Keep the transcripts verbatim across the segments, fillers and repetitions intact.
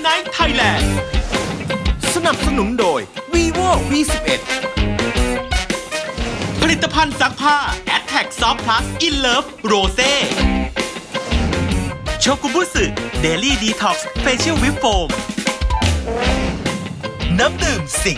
Night Thailand สนับสนุนโดย vivo วี สิบเอ็ด ผลิตภัณฑ์ซักผ้า Attack Soft Plus In Love Rose โชกุบุสึ Daily Detox Facial Whip Foam น้ำดื่มสิง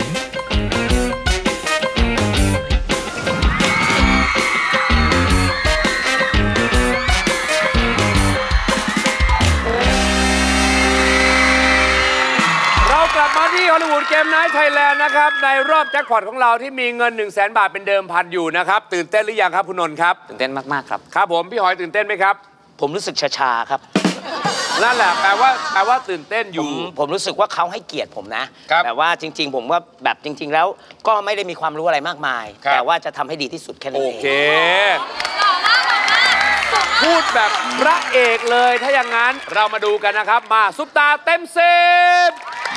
กลับมาที่ฮอลลีวูดเกมไนท์ไทยแลนด์นะครับในรอบแจ็คพอตของเราที่มีเงิน หนึ่งแสน บาทเป็นเดิมพันอยู่นะครับตื่นเต้นหรือยังครับคุณนนท์ครับตื่นเต้นมากๆครับครับผมพี่หอยตื่นเต้นไหมครับผมรู้สึกชาๆครับนั่นแหละแปลว่าแปลว่าตื่นเต้นอยู่ผมผมรู้สึกว่าเขาให้เกียรติผมนะแต่ว่าจริงๆผมว่าแบบจริงๆแล้วก็ไม่ได้มีความรู้อะไรมากมายแต่ว่าจะทำให้ดีที่สุดแค่นั้นเองโอเคพูดแบบพระเอกเลยถ้าอย่างนั้นเรามาดูกันนะครับมาซุปตาเต็มสิบ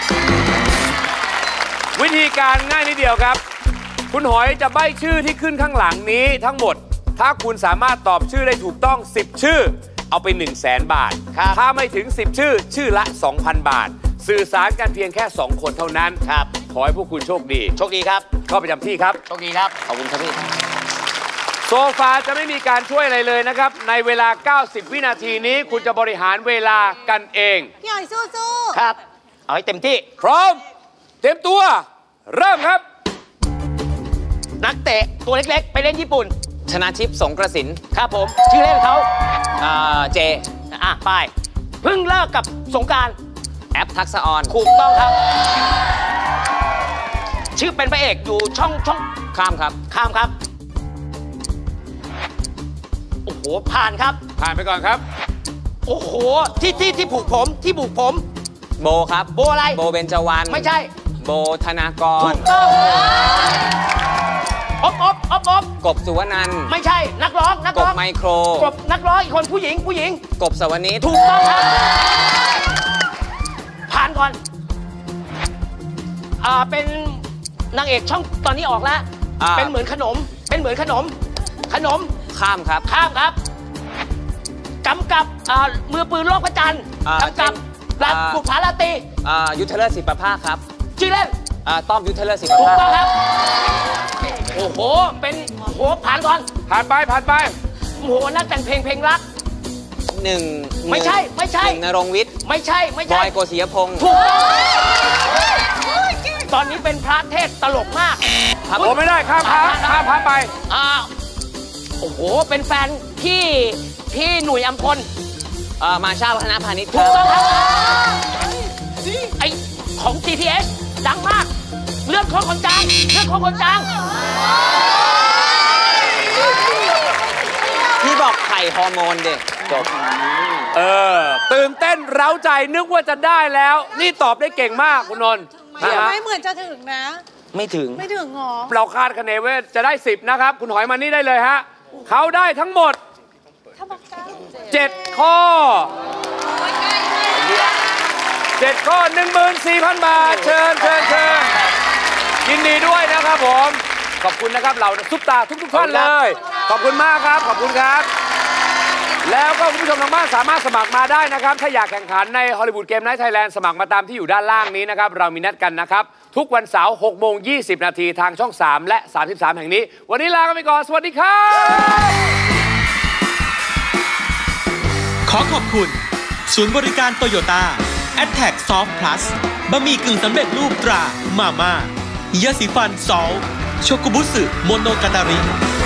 วิธีการง่ายนิดเดียวครับคุณหอยจะใบ้ชื่อที่ขึ้นข้างหลังนี้ทั้งหมดถ้าคุณสามารถตอบชื่อได้ถูกต้องสิบชื่อเอาไป หนึ่งแสน บาทถ้าไม่ถึงสิบชื่อชื่อละ สองพัน บาทสื่อสารกันเพียงแค่สองคนเท่านั้นครับขอให้พวกคุณโชคดีโชคดีครับเข้าประจำที่ครับโชคดีครับขอบคุณครับพี่โซฟาจะไม่มีการช่วยอะไรเลยนะครับในเวลาเก้าสิบวินาทีนี้คุณจะบริหารเวลากันเองพี่หอยสู้ๆครับเอาให้เต็มที่พร้อมเต็มตัวเริ่มครับนักเตะตัวเล็กๆไปเล่นญี่ปุ่นชนะทิพย์สงกระสินครับผมชื่อเล่นเขาเจอ่ะไปเพิ่งเลิกกับสงการแอปทักษะออนถูกต้องครับชื่อเป็นพระเอกอยู่ช่องช่องข้ามครับข้ามครับโอ้โหผ่านครับผ่านไปก่อนครับโอ้โหที่ที่ที่ผูกผมที่ผูกผมโบครับโบอะไรโบเบญจวรรณไม่ใช่โบธนากรถูกต้องอบอบอบอบกบสุวรรณไม่ใช่นักร้องนักร้องกบไมโครกบนักร้องอีกคนผู้หญิงผู้หญิงกบสวนีถูกต้องครับผ่านก่อนอ่าเป็นนางเอกช่องตอนนี้ออกแล้วเป็นเหมือนขนมเป็นเหมือนขนมขนมข้ามครับข้ามครับกำกับมือปืนโลกพระจันทร์กำกับรักบุกผาลาตียุทธเลิศศิปภาคครับชื่อเล่นต้อมยุทธเลิศศิปภาคถูกต้องครับโอ้โหเป็นโอ้ผ่านก่อนผ่านไปผ่านไปโอ้โหนักแต่งเพลงเพลงรักหนึ่งไม่ใช่ไม่ใช่นรงวิทย์ไม่ใช่ไม่ใช่บอยโกศิยพงศ์ถูกต้องตอนนี้เป็นพระเทศตลกมากโอ้ไม่ได้ข้ามพระข้ามพระไปอ่าโอ้โหเป็นแฟนพี่พี่หนุ่ยอัมพลมาชาวัฒนพาณิชย์ถูกต้องครับไอของ จี ที เอส ดังมากเรื่องของคนจางเรื่องของคนจางพี่บอกไข่ฮอร์โมนเด็กจบเออตื่นเต้นเร้าใจนึกว่าจะได้แล้วนี่ตอบได้เก่งมากคุณนนท์ไม่เหมือนจะถึงนะไม่ถึงไม่ถึงหรอเราคาดคะเนว่าจะได้สิบนะครับคุณหอยมานี่ได้เลยฮะเขาได้ทั้งหมดเจ็ดข้อเจ็ดข้อ หนึ่งหมื่นสี่พัน บาทเชิญเชิญเชิญยินดีด้วยนะครับผมขอบคุณนะครับเราซุปตาทุกทุกท่านเลยขอบคุณมากครับขอบคุณครับแล้วก็คุณผู้ชมทางบ้านสามารถสมัครมาได้นะครับถ้าอยากแข่งขันในฮอลลีวูดเกมไนท์ไทยแลนด์สมัครมาตามที่อยู่ด้านล่างนี้นะครับเรามีนัดกันนะครับทุกวันเสาร์หกโมงยี่สิบนาทีทางช่องสามและสามสิบสามแห่งนี้วันนี้ลากันไปก่อนสวัสดีครับขอขอบคุณศูนย์บริการโตโยต้า Attack Soft Plus บะหมี่กึ่งสำเร็จรูปตรามาม่ายาสีฟันซอลโชกุบุสึโมโนกาตาริ